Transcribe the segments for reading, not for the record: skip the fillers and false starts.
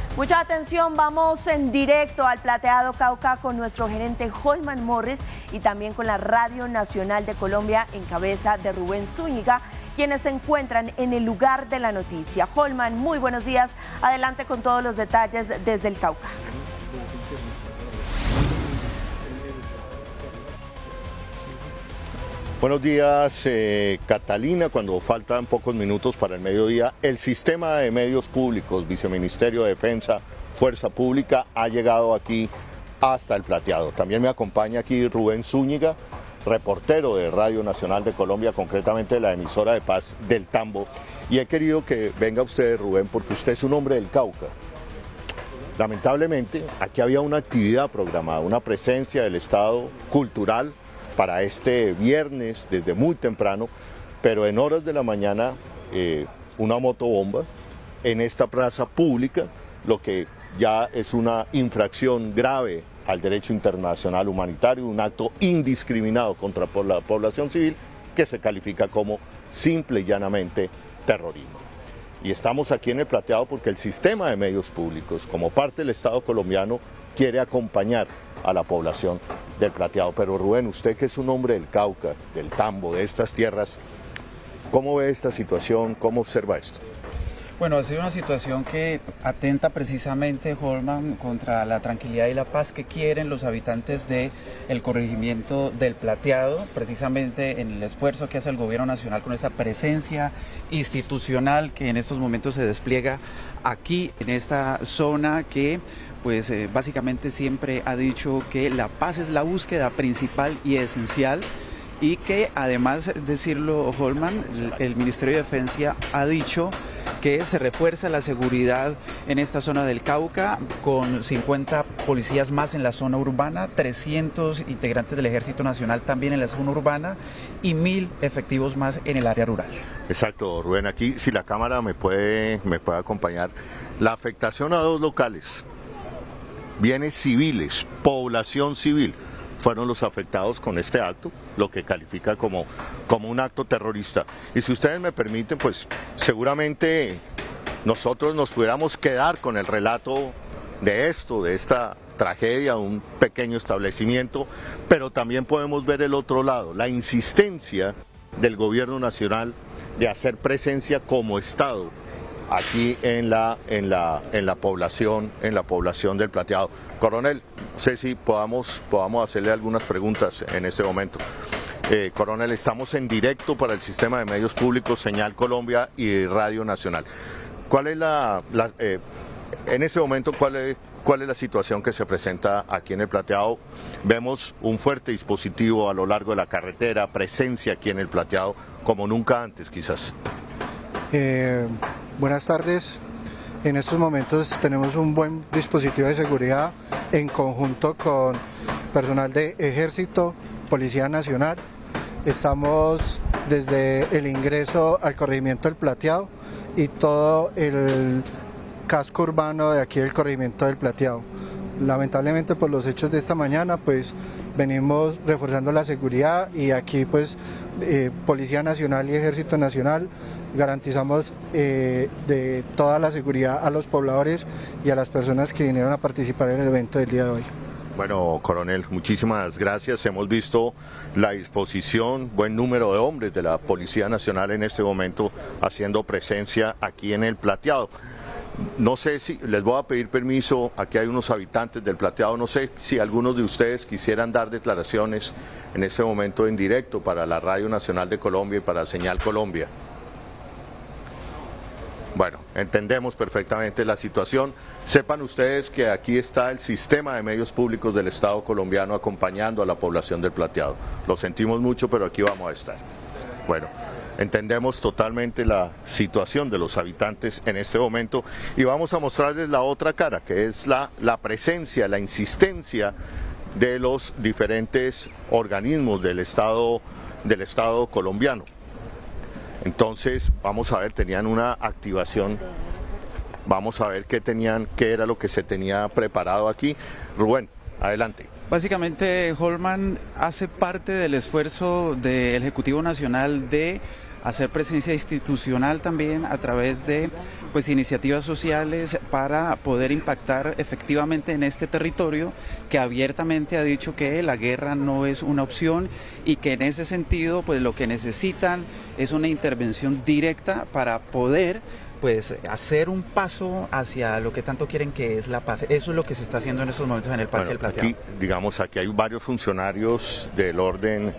Mucha atención, vamos en directo al Plateado Cauca con nuestro gerente Holman Morris y también con la Radio Nacional de Colombia en cabeza de Rubén Zúñiga, quienes se encuentran en el lugar de la noticia. Holman, muy buenos días, adelante con todos los detalles desde el Cauca. Buenos días, Catalina. Cuando faltan pocos minutos para el mediodía, el sistema de medios públicos, Viceministerio de Defensa, Fuerza Pública, ha llegado aquí hasta el Plateado. También me acompaña aquí Rubén Zúñiga, reportero de Radio Nacional de Colombia, concretamente de la emisora de Paz del Tambo. Y he querido que venga usted, Rubén, porque usted es un hombre del Cauca. Lamentablemente, aquí había una actividad programada, una presencia del Estado cultural para este viernes desde muy temprano, pero en horas de la mañana una motobomba en esta plaza pública, lo que ya es una infracción grave al derecho internacional humanitario, un acto indiscriminado contra la población civil que se califica como simple y llanamente terrorismo. Y estamos aquí en el Plateado porque el sistema de medios públicos, como parte del Estado colombiano, quiere acompañar a la población del Plateado. Pero Rubén, usted que es un hombre del Cauca, del Tambo, de estas tierras, ¿cómo ve esta situación? ¿Cómo observa esto? Bueno, ha sido una situación que atenta precisamente, Holman, contra la tranquilidad y la paz que quieren los habitantes del corregimiento del Plateado, precisamente en el esfuerzo que hace el gobierno nacional con esta presencia institucional que en estos momentos se despliega aquí en esta zona que pues básicamente siempre ha dicho que la paz es la búsqueda principal y esencial, y que además, decirlo Holman, el Ministerio de Defensa ha dicho que se refuerza la seguridad en esta zona del Cauca con 50 policías más en la zona urbana, 300 integrantes del Ejército Nacional también en la zona urbana y 1000 efectivos más en el área rural. Exacto, Rubén, aquí si la cámara me puede acompañar, la afectación a dos locales, bienes civiles, población civil, fueron los afectados con este acto, lo que califica como un acto terrorista. Y si ustedes me permiten, pues seguramente nosotros nos pudiéramos quedar con el relato de esto, de esta tragedia, un pequeño establecimiento, pero también podemos ver el otro lado, la insistencia del gobierno nacional de hacer presencia como Estado aquí en la población del Plateado. Coronel, no sé si podamos hacerle algunas preguntas en este momento. Coronel, estamos en directo para el sistema de medios públicos Señal Colombia y Radio Nacional. ¿Cuál es en este momento cuál es la situación que se presenta aquí en el Plateado? Vemos un fuerte dispositivo a lo largo de la carretera, presencia aquí en el Plateado como nunca antes quizás. Buenas tardes. En estos momentos tenemos un buen dispositivo de seguridad en conjunto con personal de Ejército, Policía Nacional. Estamos desde el ingreso al corregimiento del Plateado y todo el casco urbano de aquí del corregimiento del Plateado. Lamentablemente por los hechos de esta mañana pues venimos reforzando la seguridad y aquí pues Policía Nacional y Ejército Nacional garantizamos de toda la seguridad a los pobladores y a las personas que vinieron a participar en el evento del día de hoy. Bueno, coronel, muchísimas gracias. Hemos visto la disposición, buen número de hombres de la Policía Nacional en este momento haciendo presencia aquí en el Plateado. No sé si les voy a pedir permiso, aquí hay unos habitantes del Plateado, no sé si algunos de ustedes quisieran dar declaraciones en este momento en directo para la Radio Nacional de Colombia y para Señal Colombia. Bueno, entendemos perfectamente la situación. Sepan ustedes que aquí está el sistema de medios públicos del Estado colombiano acompañando a la población del Plateado. Lo sentimos mucho, pero aquí vamos a estar. Bueno, entendemos totalmente la situación de los habitantes en este momento y vamos a mostrarles la otra cara, que es la presencia, la insistencia de los diferentes organismos del Estado colombiano. Entonces, vamos a ver, tenían una activación, vamos a ver qué era lo que se tenía preparado aquí. Rubén, adelante. Básicamente, Holman hace parte del esfuerzo del Ejecutivo Nacional de hacer presencia institucional también a través de pues iniciativas sociales para poder impactar efectivamente en este territorio que abiertamente ha dicho que la guerra no es una opción y que en ese sentido pues lo que necesitan es una intervención directa para poder pues hacer un paso hacia lo que tanto quieren, que es la paz. Eso es lo que se está haciendo en estos momentos en el Parque del Plateado. Aquí hay varios funcionarios del orden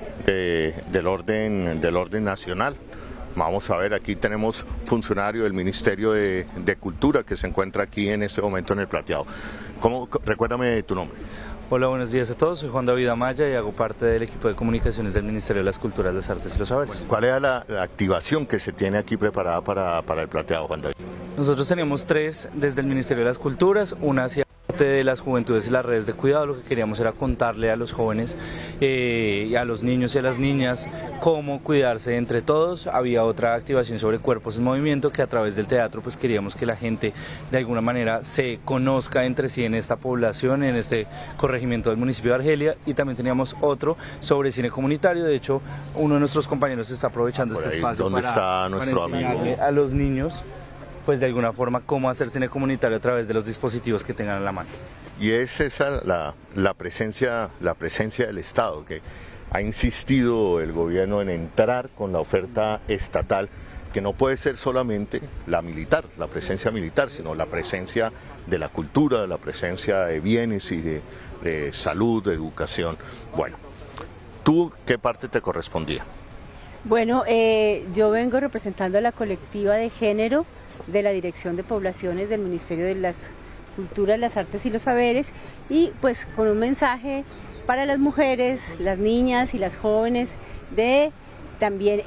nacional. Vamos a ver, aquí tenemos funcionario del Ministerio de Cultura que se encuentra aquí en este momento en el Plateado. Recuérdame tu nombre. Hola, buenos días a todos, soy Juan David Amaya y hago parte del equipo de comunicaciones del Ministerio de las Culturas, las Artes y los Saberes. ¿Cuál es la activación que se tiene aquí preparada para el Plateado, Juan David? Nosotros tenemos 3 desde el Ministerio de las Culturas, una hacia de las juventudes y las redes de cuidado. Lo que queríamos era contarle a los jóvenes y a los niños y a las niñas cómo cuidarse entre todos. Había otra activación sobre cuerpos en movimiento, que a través del teatro pues queríamos que la gente de alguna manera se conozca entre sí en esta población, en este corregimiento del municipio de Argelia, y también teníamos otro sobre cine comunitario. De hecho, uno de nuestros compañeros está aprovechando este espacio para enseñarle a los niños pues de alguna forma cómo hacer cine comunitario a través de los dispositivos que tengan a la mano. Y es esa la presencia del Estado, que ha insistido el gobierno en entrar con la oferta estatal, que no puede ser solamente la militar, la presencia militar, sino la presencia de la cultura, la presencia de bienes y de salud, de educación. Bueno, ¿tú qué parte te correspondía? Bueno, yo vengo representando a la colectiva de género de la Dirección de Poblaciones del Ministerio de las Culturas, las Artes y los Saberes, y pues con un mensaje para las mujeres, las niñas y las jóvenes de también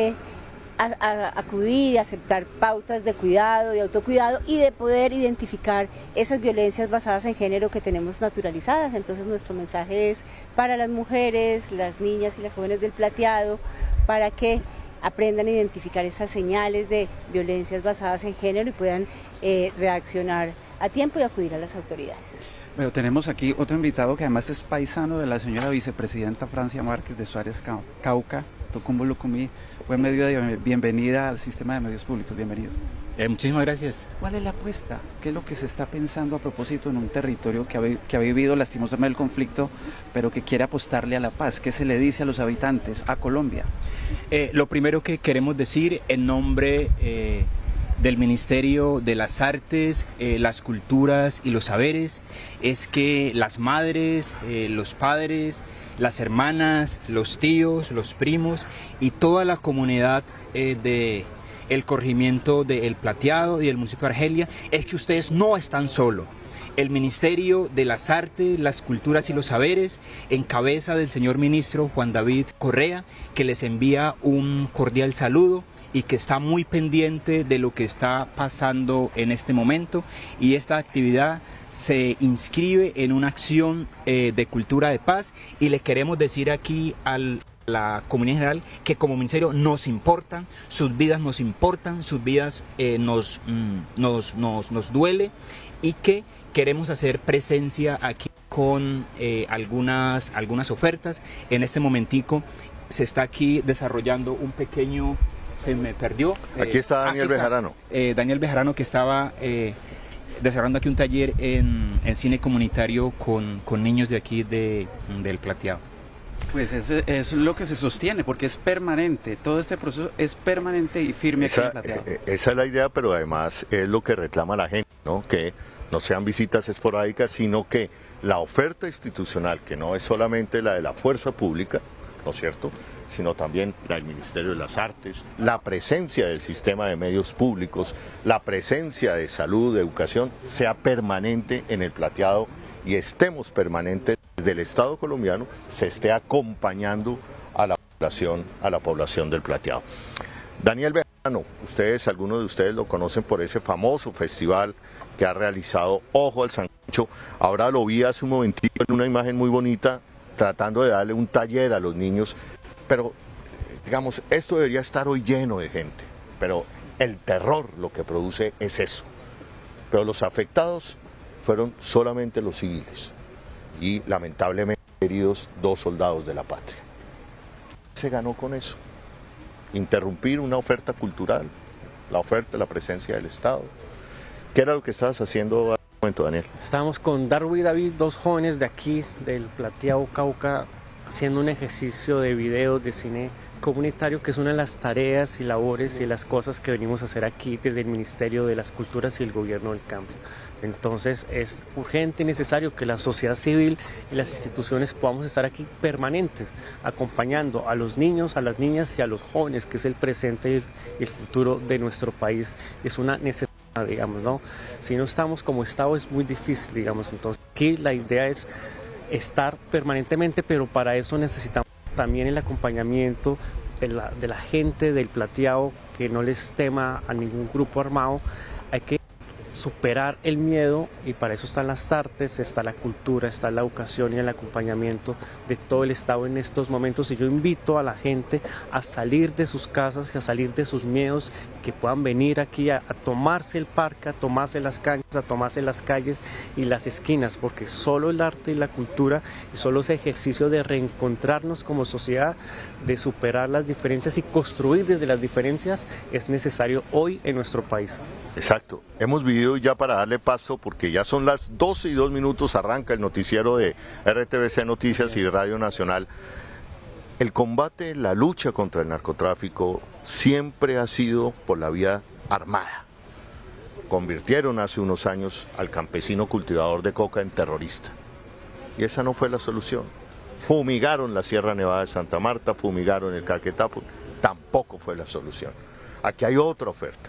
acudir y aceptar pautas de cuidado, de autocuidado, y de poder identificar esas violencias basadas en género que tenemos naturalizadas. Entonces nuestro mensaje es para las mujeres, las niñas y las jóvenes del Plateado, para que aprendan a identificar esas señales de violencias basadas en género y puedan reaccionar a tiempo y acudir a las autoridades. Pero tenemos aquí otro invitado que además es paisano de la señora vicepresidenta Francia Márquez de Suárez Cauca, Tocumbo Lucumí. Buen mediodía, bienvenida al sistema de medios públicos, bienvenido. Muchísimas gracias. ¿Cuál es la apuesta? ¿Qué es lo que se está pensando a propósito en un territorio que ha vivido lastimosamente el conflicto, pero que quiere apostarle a la paz? ¿Qué se le dice a los habitantes, a Colombia? Lo primero que queremos decir en nombre del Ministerio de las Artes, las Culturas y los Saberes es que las madres, los padres, las hermanas, los tíos, los primos y toda la comunidad el corregimiento de El Plateado y el municipio de Argelia, es que ustedes no están solos. El Ministerio de las Artes, las Culturas y los Saberes, en cabeza del señor ministro Juan David Correa, que les envía un cordial saludo y que está muy pendiente de lo que está pasando en este momento, y esta actividad se inscribe en una acción de cultura de paz, y le queremos decir aquí la comunidad en general que como ministerio nos importan, sus vidas nos importan, sus vidas nos duele, y que queremos hacer presencia aquí con algunas ofertas. En este momentico se está aquí desarrollando un pequeño, se me perdió. Aquí está Daniel Bejarano. Daniel Bejarano, que estaba desarrollando aquí un taller en cine comunitario con niños de aquí del Plateado. Pues es lo que se sostiene, porque es permanente, todo este proceso es permanente y firme aquí en Plateado. Esa es la idea, pero además es lo que reclama la gente, ¿no? Que no sean visitas esporádicas, sino que la oferta institucional, que no es solamente la de la fuerza pública, ¿no es cierto?, sino también la del Ministerio de las Artes, la presencia del sistema de medios públicos, la presencia de salud, de educación, sea permanente en el Plateado, y estemos permanentes del Estado colombiano, se esté acompañando a la población del Plateado. Daniel Bejarano, algunos de ustedes lo conocen por ese famoso festival que ha realizado Ojo al Sancocho. Ahora lo vi hace un momentito en una imagen muy bonita, tratando de darle un taller a los niños, pero digamos, esto debería estar hoy lleno de gente, pero el terror lo que produce es eso. Pero los afectados fueron solamente los civiles y lamentablemente heridos 2 soldados de la patria. Se ganó con eso. interrumpir una oferta cultural, la oferta, la presencia del Estado. ¿Qué era lo que estabas haciendo al momento, Daniel? Estábamos con Darwin y David, dos jóvenes de aquí, del Plateado Cauca, haciendo un ejercicio de video, de cine comunitario, que es una de las tareas y labores y las cosas que venimos a hacer aquí desde el Ministerio de las Culturas y el Gobierno del Cambio. Entonces es urgente y necesario que la sociedad civil y las instituciones podamos estar aquí permanentes, acompañando a los niños, a las niñas y a los jóvenes, que es el presente y el futuro de nuestro país. Es una necesidad, digamos, ¿no? Si no estamos como Estado es muy difícil, digamos. Entonces aquí la idea es estar permanentemente, pero para eso necesitamos también el acompañamiento de la gente del Plateado, que no les tema a ningún grupo armado. Hay que superar el miedo, y para eso están las artes, está la cultura, está la educación y el acompañamiento de todo el Estado en estos momentos. Y yo invito a la gente a salir de sus casas y a salir de sus miedos, que puedan venir aquí a tomarse el parque, a tomarse las canchas, a tomarse las calles y las esquinas, porque solo el arte y la cultura y solo ese ejercicio de reencontrarnos como sociedad, de superar las diferencias y construir desde las diferencias, es necesario hoy en nuestro país. Exacto, hemos vivido ya, para darle paso, porque ya son las 12:02, arranca el noticiero de RTBC Noticias y Radio Nacional. El combate, la lucha contra el narcotráfico siempre ha sido por la vía armada. Convirtieron hace unos años al campesino cultivador de coca en terrorista, y esa no fue la solución. Fumigaron la Sierra Nevada de Santa Marta, fumigaron el Caquetá, tampoco fue la solución. Aquí hay otra oferta.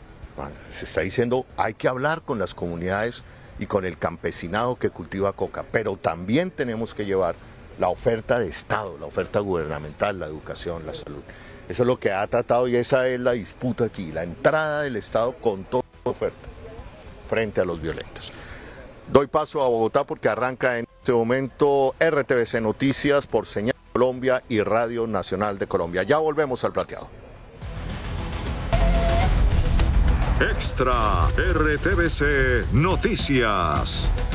Se está diciendo, hay que hablar con las comunidades y con el campesinado que cultiva coca, pero también tenemos que llevar la oferta de Estado, la oferta gubernamental, la educación, la salud. Eso es lo que ha tratado, y esa es la disputa aquí, la entrada del Estado con toda la oferta frente a los violentos. Doy paso a Bogotá porque arranca en este momento RTBC Noticias por Señal Colombia y Radio Nacional de Colombia. Ya volvemos al Plateado. Extra RTBC Noticias.